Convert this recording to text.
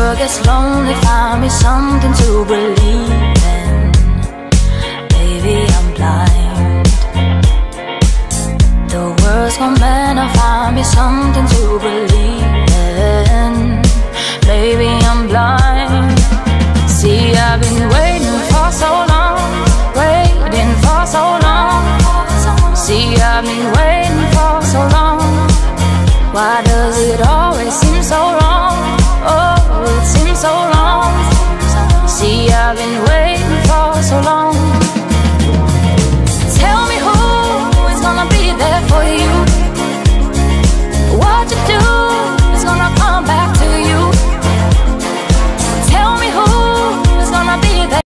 world gets lonely, find me something to believe in. Baby, I'm blind. The world's gone mad, now find me something to believe in. Baby, I'm blind. See, I've been waiting for so long, waiting for so long. See, I've been waiting for so long. Why does it always seem so wrong?